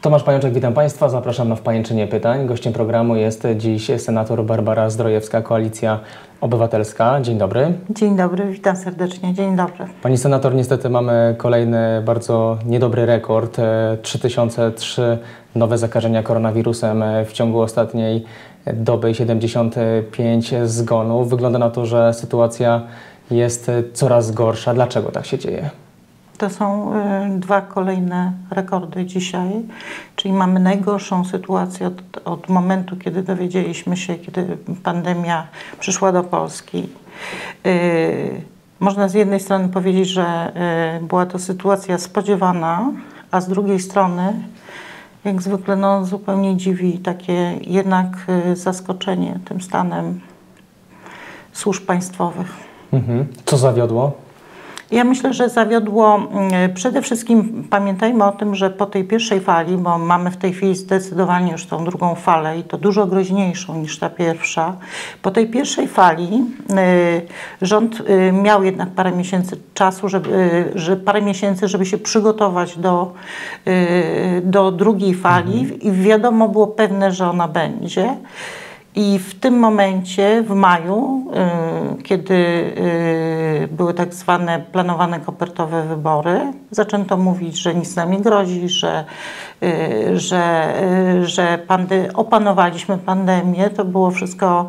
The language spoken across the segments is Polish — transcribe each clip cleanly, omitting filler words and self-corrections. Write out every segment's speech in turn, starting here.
Tomasz Pajączek, witam Państwa. Zapraszam na Wpajęczynie Pytań. Gościem programu jest dziś senator Barbara Zdrojewska, Koalicja Obywatelska. Dzień dobry. Dzień dobry, witam serdecznie. Dzień dobry. Pani senator, niestety mamy kolejny bardzo niedobry rekord. 3003 nowe zakażenia koronawirusem w ciągu ostatniej doby, 75 zgonów. Wygląda na to, że sytuacja jest coraz gorsza. Dlaczego tak się dzieje? To są dwa kolejne rekordy dzisiaj, czyli mamy najgorszą sytuację od momentu, kiedy dowiedzieliśmy się, kiedy pandemia przyszła do Polski. Można z jednej strony powiedzieć, że była to sytuacja spodziewana, a z drugiej strony, jak zwykle, zupełnie dziwi takie jednak zaskoczenie tym stanem służb państwowych. Co zawiodło? Ja myślę, że zawiodło przede wszystkim, pamiętajmy o tym, że po tej pierwszej fali, bo mamy w tej chwili zdecydowanie już tą drugą falę i to dużo groźniejszą niż ta pierwsza, po tej pierwszej fali rząd miał jednak parę miesięcy czasu, żeby się przygotować do drugiej fali i wiadomo było pewne, że ona będzie. I w tym momencie, w maju, kiedy były tak zwane planowane kopertowe wybory, zaczęto mówić, że nic nam nie grozi, że opanowaliśmy pandemię. To było wszystko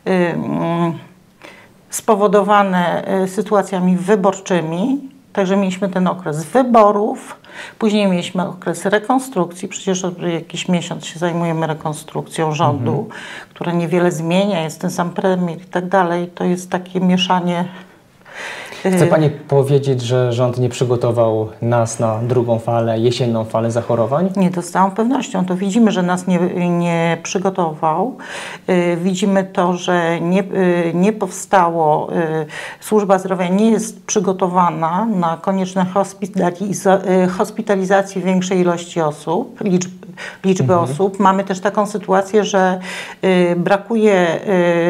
spowodowane sytuacjami wyborczymi. Także mieliśmy ten okres wyborów, później mieliśmy okres rekonstrukcji, przecież od jakiś miesiąc się zajmujemy rekonstrukcją rządu, która niewiele zmienia, jest ten sam premier i tak dalej. To jest takie mieszanie. Chce Pani powiedzieć, że rząd nie przygotował nas na drugą falę, jesienną falę zachorowań? Nie, to z całą pewnością. To widzimy, że nas nie przygotował. Widzimy to, że nie powstało, służba zdrowia nie jest przygotowana na konieczne hospitalizację większej ilości osób, liczby osób. Mamy też taką sytuację, że brakuje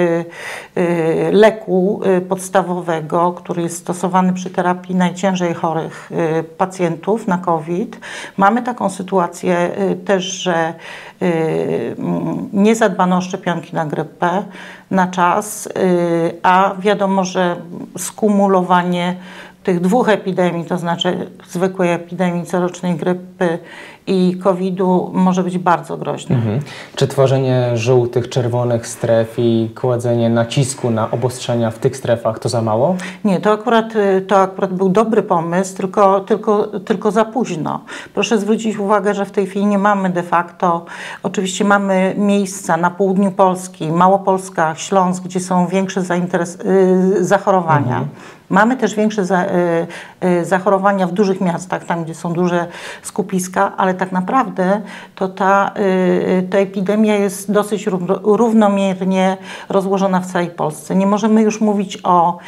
leku podstawowego, który jest stosowany przy terapii najciężej chorych pacjentów na COVID. Mamy taką sytuację też, że nie zadbano o szczepionki na grypę na czas, a wiadomo, że skumulowanie tych dwóch epidemii, to znaczy zwykłej epidemii corocznej grypy i COVID-u, może być bardzo groźne. Czy tworzenie żółtych, czerwonych stref i kładzenie nacisku na obostrzenia w tych strefach to za mało? Nie, to akurat był dobry pomysł, tylko za późno. Proszę zwrócić uwagę, że w tej chwili nie mamy de facto, oczywiście mamy miejsca na południu Polski, Małopolska, Śląsk, gdzie są większe zachorowania. Mamy też większe zachorowania w dużych miastach, tam gdzie są duże skupiska, ale tak naprawdę to ta epidemia jest dosyć równomiernie rozłożona w całej Polsce. Nie możemy już mówić o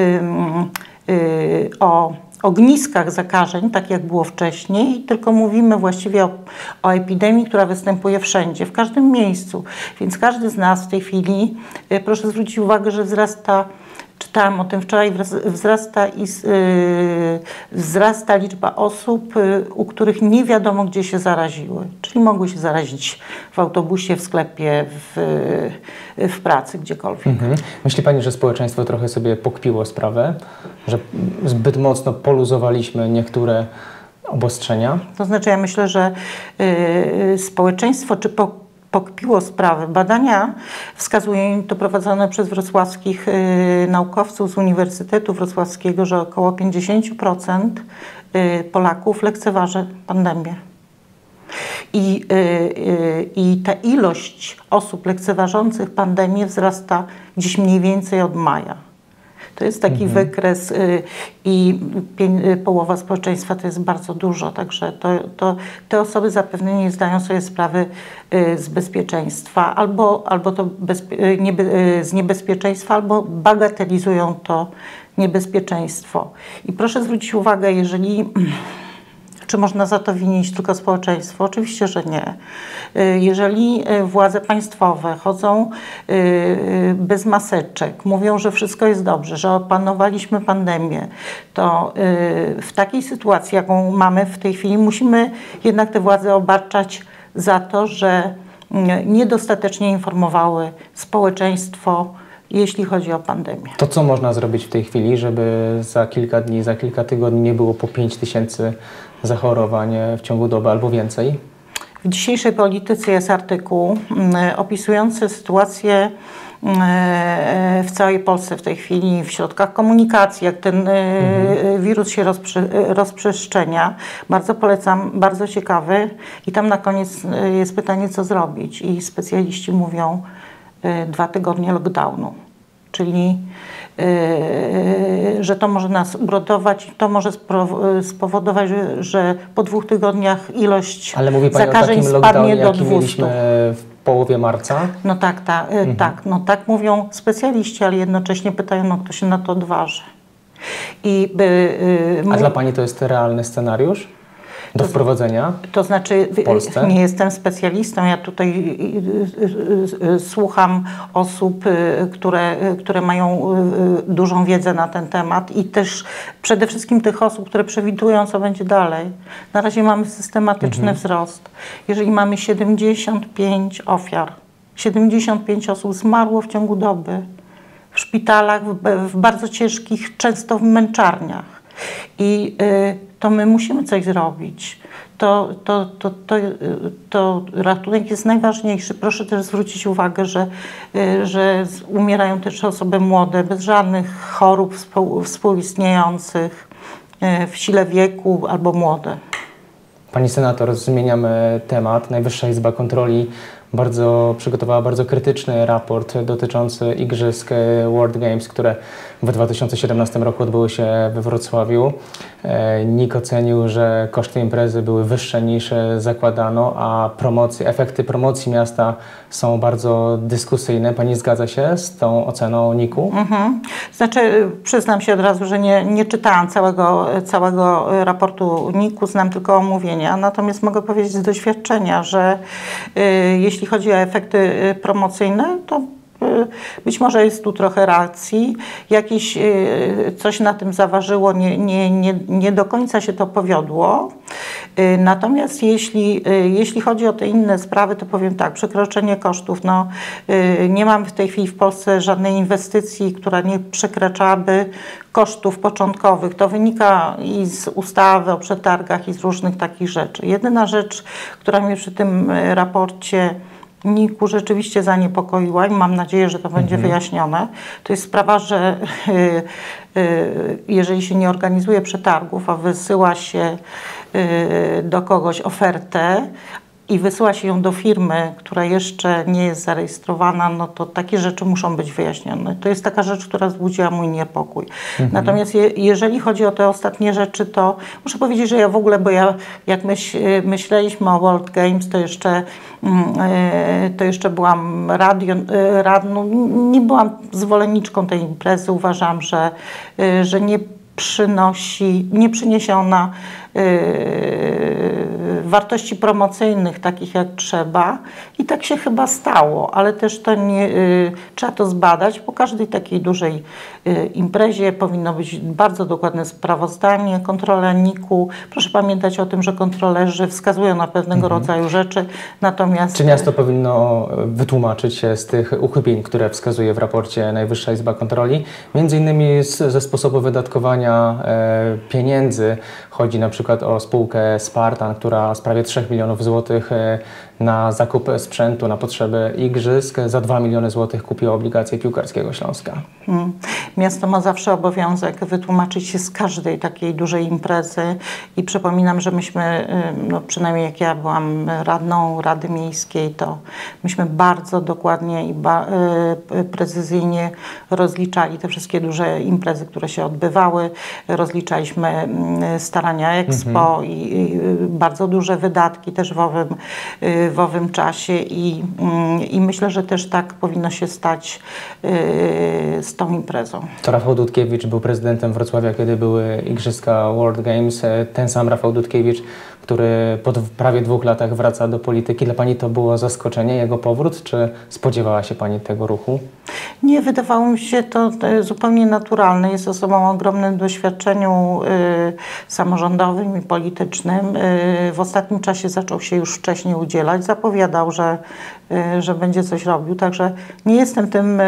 ogniskach zakażeń, tak jak było wcześniej, tylko mówimy właściwie o epidemii, która występuje wszędzie, w każdym miejscu. Więc każdy z nas w tej chwili, proszę zwrócić uwagę, że wzrasta, czytałam o tym wczoraj, wzrasta liczba osób, u których nie wiadomo, gdzie się zaraziły. Czyli mogły się zarazić w autobusie, w sklepie, w pracy, gdziekolwiek. Myśli Pani, że społeczeństwo trochę sobie pokpiło sprawę, że zbyt mocno poluzowaliśmy niektóre obostrzenia? To znaczy, ja myślę, że społeczeństwo pokpiło sprawę. Badania wskazują, to prowadzone przez wrocławskich naukowców z Uniwersytetu Wrocławskiego, że około 50% Polaków lekceważy pandemię. I ta ilość osób lekceważących pandemię wzrasta gdzieś mniej więcej od maja. To jest taki wykres i połowa społeczeństwa to jest bardzo dużo, także te osoby zapewne nie zdają sobie sprawy z bezpieczeństwa, albo to z niebezpieczeństwa, albo bagatelizują to niebezpieczeństwo. I proszę zwrócić uwagę, jeżeli Czy można za to winić tylko społeczeństwo? Oczywiście, że nie. Jeżeli władze państwowe chodzą bez maseczek, mówią, że wszystko jest dobrze, że opanowaliśmy pandemię, to w takiej sytuacji, jaką mamy w tej chwili, musimy jednak te władze obarczać za to, że niedostatecznie informowały społeczeństwo, jeśli chodzi o pandemię. To co można zrobić w tej chwili, żeby za kilka dni, za kilka tygodni nie było po 5000 zachorowań w ciągu doby albo więcej? W dzisiejszej polityce jest artykuł opisujący sytuację w całej Polsce w tej chwili, w środkach komunikacji, jak ten wirus się rozprzestrzenia. Bardzo polecam, bardzo ciekawy. I tam na koniec jest pytanie, co zrobić. I specjaliści mówią 2 tygodnie lockdownu, czyli że to może nas uratować, to może spowodować, że po 2 tygodniach ilość Ale mówi Pani zakażeń o takim spadnie do jaki 200. mieliśmy w połowie marca? No tak, tak mówią specjaliści, ale jednocześnie pytają, no kto się na to odważy. A dla Pani to jest realny scenariusz do wprowadzenia? To znaczy, w Polsce? Nie jestem specjalistą, ja tutaj słucham osób, które mają dużą wiedzę na ten temat i też przede wszystkim tych osób, które przewidują, co będzie dalej. Na razie mamy systematyczny wzrost. Jeżeli mamy 75 ofiar, 75 osób zmarło w ciągu doby, w szpitalach, w bardzo ciężkich, często w męczarniach. I to my musimy coś zrobić. To ratunek jest najważniejszy. Proszę też zwrócić uwagę, że umierają też osoby młode, bez żadnych chorób współistniejących, w sile wieku albo młode. Pani senator, zmieniamy temat. Najwyższa Izba Kontroli przygotowała bardzo krytyczny raport dotyczący igrzysk World Games, które w 2017 roku odbyły się we Wrocławiu. NIK ocenił, że koszty imprezy były wyższe niż zakładano, a efekty promocji miasta są bardzo dyskusyjne. Pani zgadza się z tą oceną NIK-u? Znaczy, przyznam się od razu, że nie czytałam całego raportu NIK-u, znam tylko omówienia, natomiast mogę powiedzieć z doświadczenia, że jeśli chodzi o efekty promocyjne, to być może jest tu trochę racji, coś na tym zaważyło, nie do końca się to powiodło. Natomiast jeśli chodzi o te inne sprawy, to powiem tak, przekroczenie kosztów. No, nie mamy w tej chwili w Polsce żadnej inwestycji, która nie przekraczałaby kosztów początkowych. To wynika i z ustawy o przetargach i z różnych takich rzeczy. Jedyna rzecz, która mnie przy tym raporcie NIK-u rzeczywiście zaniepokoiła i mam nadzieję, że to będzie wyjaśnione. To jest sprawa, że jeżeli się nie organizuje przetargów, a wysyła się do kogoś ofertę i wysyła się ją do firmy, która jeszcze nie jest zarejestrowana, no to takie rzeczy muszą być wyjaśnione. To jest taka rzecz, która wzbudziła mój niepokój. Natomiast jeżeli chodzi o te ostatnie rzeczy, to muszę powiedzieć, że ja w ogóle, bo jak myśleliśmy o World Games, to jeszcze byłam radną, nie byłam zwolenniczką tej imprezy. Uważam, że nie przyniesie ona wartości promocyjnych takich jak trzeba i tak się chyba stało, ale też trzeba to zbadać. Po każdej takiej dużej imprezie powinno być bardzo dokładne sprawozdanie, kontrola NIK-u. Proszę pamiętać o tym, że kontrolerzy wskazują na pewnego rodzaju rzeczy, natomiast... Czy miasto powinno wytłumaczyć się z tych uchybień, które wskazuje w raporcie Najwyższa Izba Kontroli? Między innymi ze sposobu wydatkowania pieniędzy. Chodzi na przykład o spółkę Spartan, która z prawie 3 milionów złotych na zakup sprzętu na potrzeby igrzysk za 2 miliony złotych kupiło obligacje Piłkarskiego Śląska. Miasto ma zawsze obowiązek wytłumaczyć się z każdej takiej dużej imprezy i przypominam, że myśmy, no przynajmniej jak ja byłam radną Rady Miejskiej, to myśmy bardzo dokładnie i precyzyjnie rozliczali te wszystkie duże imprezy, które się odbywały. Rozliczaliśmy starania Expo i bardzo duże wydatki też w owym w owym czasie i myślę, że też tak powinno się stać z tą imprezą. To Rafał Dudkiewicz był prezydentem Wrocławia, kiedy były Igrzyska World Games. Ten sam Rafał Dudkiewicz, który po prawie 2 latach wraca do polityki. Dla Pani to było zaskoczenie, jego powrót, czy spodziewała się Pani tego ruchu? Nie, wydawało mi się to zupełnie naturalne. Jest osobą o ogromnym doświadczeniu samorządowym i politycznym. W ostatnim czasie zaczął się już wcześniej udzielać. Zapowiadał, że będzie coś robił, także nie jestem tym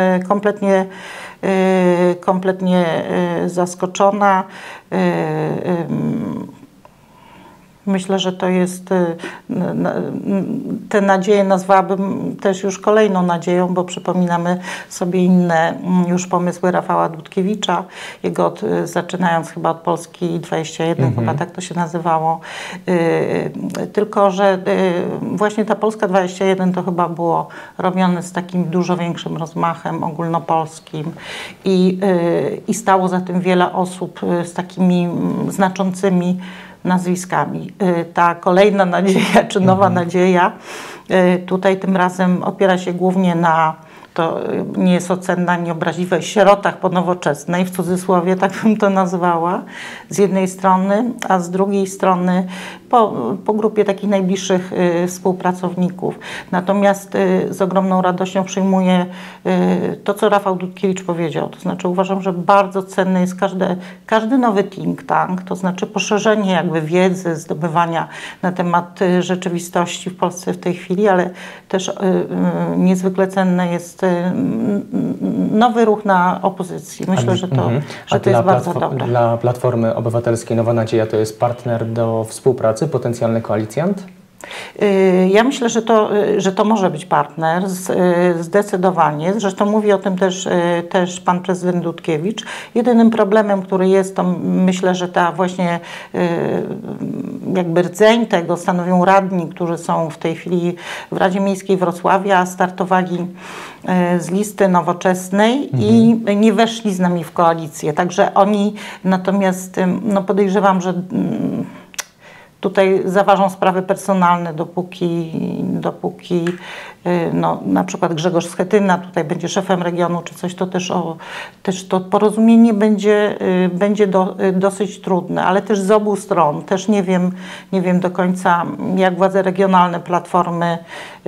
kompletnie zaskoczona. Myślę, że to jest, tę nadzieję nazwałabym też już kolejną nadzieją, bo przypominamy sobie inne już pomysły Rafała Dudkiewicza, jego zaczynając chyba od Polski 21, chyba tak to się nazywało. Tylko że właśnie ta Polska 21 to chyba było robione z takim dużo większym rozmachem ogólnopolskim i stało za tym wiele osób z takimi znaczącymi nazwiskami. Ta kolejna nadzieja, czy nowa nadzieja, tutaj tym razem opiera się głównie na, to nie jest ocena ani obraźliwe, sierotach po nowoczesnej, w cudzysłowie, tak bym to nazwała, z jednej strony, a z drugiej strony po grupie takich najbliższych współpracowników. Natomiast z ogromną radością przyjmuję to, co Rafał Dudkiewicz powiedział. To znaczy uważam, że bardzo cenny jest każdy nowy think tank, to znaczy poszerzenie jakby wiedzy, zdobywania na temat rzeczywistości w Polsce w tej chwili, ale też niezwykle cenne jest nowy ruch na opozycji. Myślę, że to jest bardzo dobre. Dla Platformy Obywatelskiej Nowa Nadzieja to jest partner do współpracy, potencjalny koalicjant? Ja myślę, że to może być partner, zdecydowanie. Zresztą mówi o tym też pan prezydent Dudkiewicz. Jedynym problemem, który jest, to myślę, że ta właśnie jakby rdzeń tego stanowią radni, którzy są w tej chwili w Radzie Miejskiej Wrocławia, startowali z listy Nowoczesnej i nie weszli z nami w koalicję. Także oni natomiast podejrzewam, że tutaj zaważą sprawy personalne, dopóki na przykład Grzegorz Schetyna tutaj będzie szefem regionu czy coś, to też to porozumienie będzie dosyć trudne, ale też z obu stron. Też nie wiem do końca, jak władze regionalne Platformy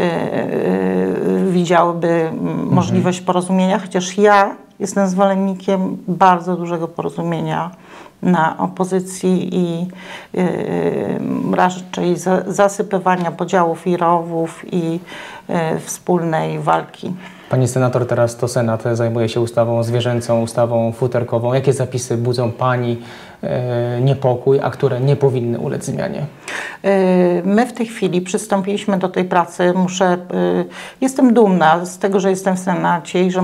widziałyby możliwość porozumienia, chociaż ja jestem zwolennikiem bardzo dużego porozumienia na opozycji i raczej zasypywania podziałów i rowów i wspólnej walki. Pani senator, teraz to Senat zajmuje się ustawą zwierzęcą, ustawą futerkową. Jakie zapisy budzą Pani niepokój, a które nie powinny ulec zmianie? My w tej chwili przystąpiliśmy do tej pracy. Jestem dumna z tego, że jestem w Senacie i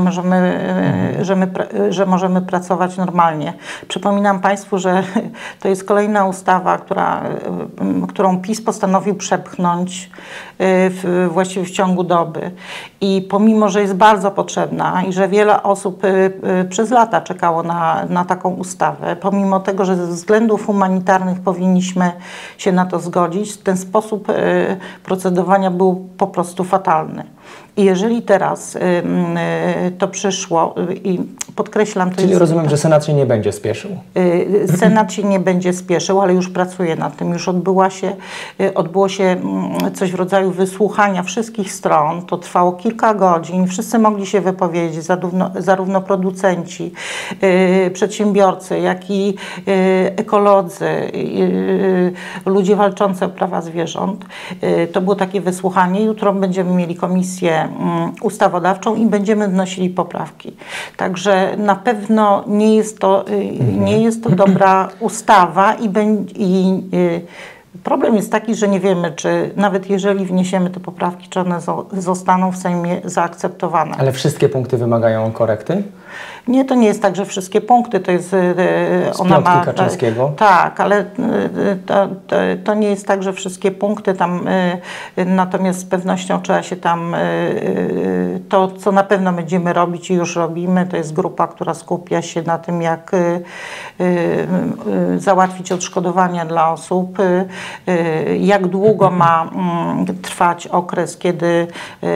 że możemy pracować normalnie. Przypominam Państwu, że to jest kolejna ustawa, którą PiS postanowił przepchnąć właściwie w ciągu doby. I pomimo, że jest bardzo potrzebna i że wiele osób przez lata czekało na taką ustawę, pomimo tego, że ze względów humanitarnych powinniśmy się na to zgodzić, ten sposób procedowania był po prostu fatalny. I jeżeli teraz to przyszło i podkreślam... Czyli rozumiem, że Senat się nie będzie spieszył. Senat się nie będzie spieszył, ale już pracuje nad tym. Już odbyło się coś w rodzaju wysłuchania wszystkich stron. To trwało kilka godzin. Wszyscy mogli się wypowiedzieć, zarówno producenci, przedsiębiorcy, jak i ekolodzy, ludzie walczący o prawa zwierząt. To było takie wysłuchanie. Jutro będziemy mieli komisję ustawodawczą i będziemy wnosili poprawki. Także na pewno nie jest to dobra ustawa i problem jest taki, że nie wiemy, czy nawet jeżeli wniesiemy te poprawki, czy one zostaną w Sejmie zaakceptowane. Ale wszystkie punkty wymagają korekty? Nie, to nie jest tak, że wszystkie punkty, to jest... Ona ma Kaczyńskiego? Tak, ale to nie jest tak, że wszystkie punkty tam, natomiast z pewnością trzeba się tam, to co na pewno będziemy robić i już robimy, to jest grupa, która skupia się na tym, jak załatwić odszkodowania dla osób jak długo ma trwać okres, kiedy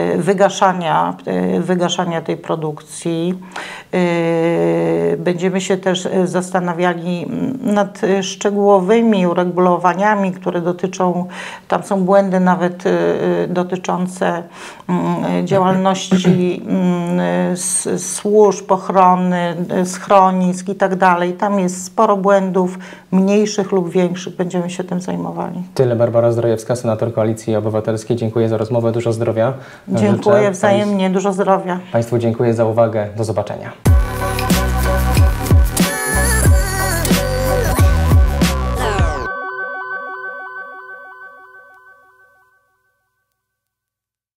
wygaszania tej produkcji. Będziemy się też zastanawiali nad szczegółowymi uregulowaniami, które dotyczą, tam są błędy nawet dotyczące działalności służb ochrony, schronisk i tak dalej. Tam jest sporo błędów, mniejszych lub większych. Będziemy się tym zajmowali. Tyle. Barbara Zdrojewska, senator Koalicji Obywatelskiej. Dziękuję za rozmowę. Dużo zdrowia. Dziękuję wzajemnie. Dużo zdrowia. Państwu dziękuję za uwagę. Do zobaczenia.